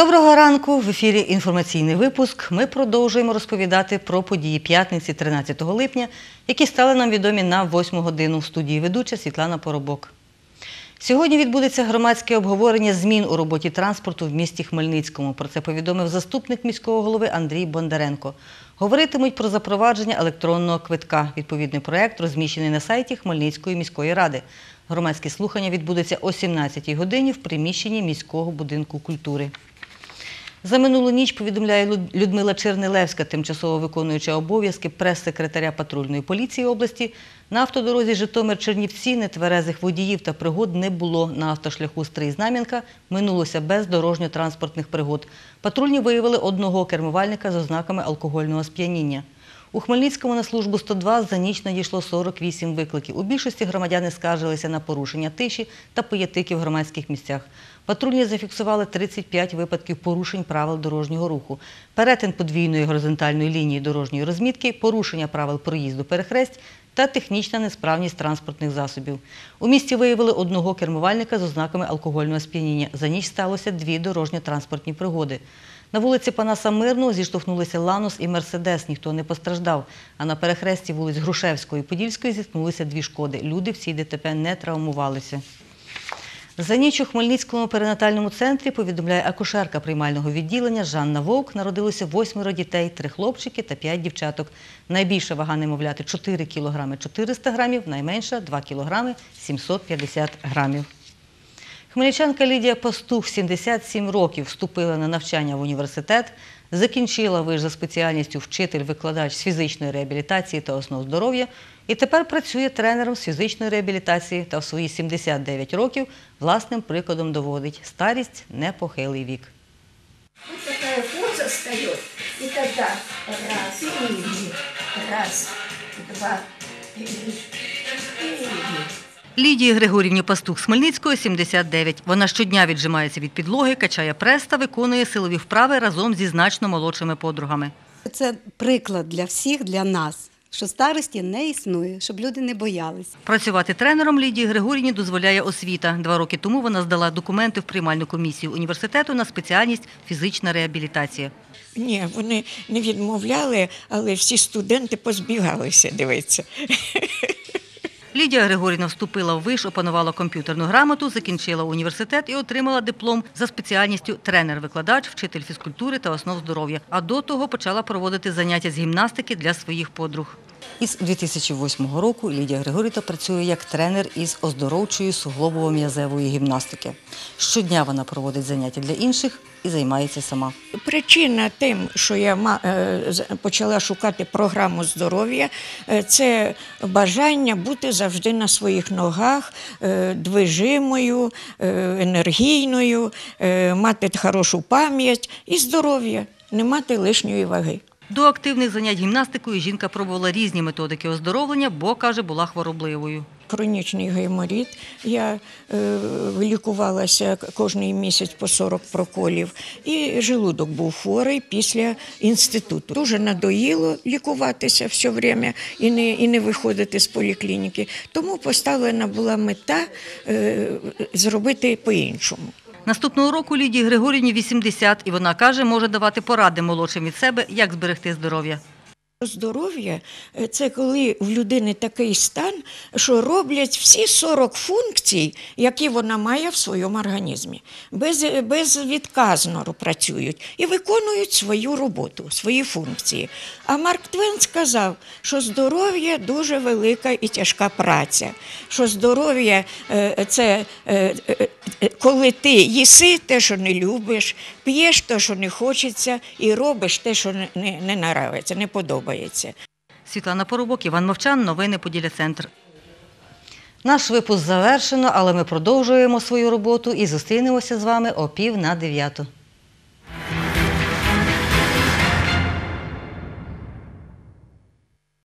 Доброго ранку! В ефірі інформаційний випуск. Ми продовжуємо розповідати про події п'ятниці 13 липня, які стали нам відомі на 8 годину. В студії ведуча Світлана Поробок. Сьогодні відбудеться громадське обговорення змін у роботі транспорту в місті Хмельницькому. Про це повідомив заступник міського голови Андрій Бондаренко. Говоритимуть про запровадження електронного квитка. Відповідний проєкт розміщений на сайті Хмельницької міської ради. Громадські слухання відбудуться о 17-й годині в приміщенні міського будинку культури. За минулу ніч, повідомляє Людмила Чернилевська, тимчасово виконуюча обов'язки прес-секретаря патрульної поліції області, на автодорозі Житомир-Чернівці нетверезих водіїв та пригод не було. На автошляху Стрий-Знам'янка минулося без дорожньо-транспортних пригод. Патрульні виявили одного кермувальника з ознаками алкогольного сп'яніння. У Хмельницькому на службу 102 за ніч надійшло 48 викликів. У більшості громадяни скаржилися на порушення тиші та пиятики в громадських місцях. Патрульні зафіксували 35 випадків порушень правил дорожнього руху, перетин подвійної горизонтальної лінії дорожньої розмітки, порушення правил проїзду перехресть та технічна несправність транспортних засобів. У місті виявили одного кермувальника з ознаками алкогольного сп'яніння. За ніч сталося 2 дорожньо-транспортні пригоди. На вулиці Панаса Мирного зіштовхнулися Ланос і Мерседес, ніхто не постраждав. А на перехресті вулиць Грушевської і Подільської зіткнулися 2 шкоди. Люди в цій ДТП не травмувалися. За ніч у Хмельницькому перинатальному центрі, повідомляє акушерка приймального відділення Жанна Вовк, народилося 8 дітей, 3 хлопчики та 5 дівчаток. Найбільша вага немовляти – 4 кг 400 грамів, найменша – 2 кг 750 грамів. Хмельничанка Лідія Пастух, 77 років, вступила на навчання в університет, закінчила виш за спеціальністю вчитель-викладач з фізичної реабілітації та основ здоров'я і тепер працює тренером з фізичної реабілітації та в свої 79 років власним прикладом доводить – старість – непохилий вік. Ось така поза стає, і тоді раз, два, Лідії Григорівні Пастух з Хмельницького 79. Вона щодня віджимається від підлоги, качає прес та виконує силові вправи разом зі значно молодшими подругами. Це приклад для всіх, для нас, що старості не існує, щоб люди не боялися. Працювати тренером Лідії Григорівні дозволяє освіта. 2 роки тому вона здала документи в приймальну комісію університету на спеціальність фізична реабілітація. Ні, вони не відмовляли, але всі студенти позбігалися, дивіться. Лідія Григорівна вступила в виш, опанувала комп'ютерну грамоту, закінчила університет і отримала диплом за спеціальністю тренер-викладач, вчитель фізкультури та основ здоров'я. А до того почала проводити заняття з гімнастики для своїх подруг. Із 2008 року Лідія Григорівна працює як тренер із оздоровчої суглобово-м'язевої гімнастики. Щодня вона проводить заняття для інших і займається сама. Причина тим, що я почала шукати програму здоров'я, це бажання бути завжди на своїх ногах, движимою, енергійною, мати хорошу пам'ять і здоров'я, не мати лишньої ваги. До активних занять гімнастикою жінка пробувала різні методики оздоровлення, бо, каже, була хворобливою. Хронічний гайморит. Я лікувалася кожен місяць по 40 проколів. І желудок був хворий після інституту. Дуже надоїло лікуватися все час і не виходити з поліклініки. Тому поставлена була мета зробити по-іншому. Наступного року Лідії Григорівні 80, і вона каже, може давати поради молодшим від себе, як зберегти здоров'я. Здоров'я – це коли в людини такий стан, що роблять всі 40 функцій, які вона має в своєму організмі. Безвідказно працюють і виконують свою роботу, свої функції. А Марк Твен сказав, що здоров'я – дуже велика і тяжка праця. Що здоров'я – це коли ти їси те, що не любиш, п'єш те, що не хочеться, і робиш те, що не подобається, не подобається. Світлана Поробок, Іван Мовчан, новини Поділля-Центр. Наш випуск завершено, але ми продовжуємо свою роботу і зустрінемося з вами о 8:45.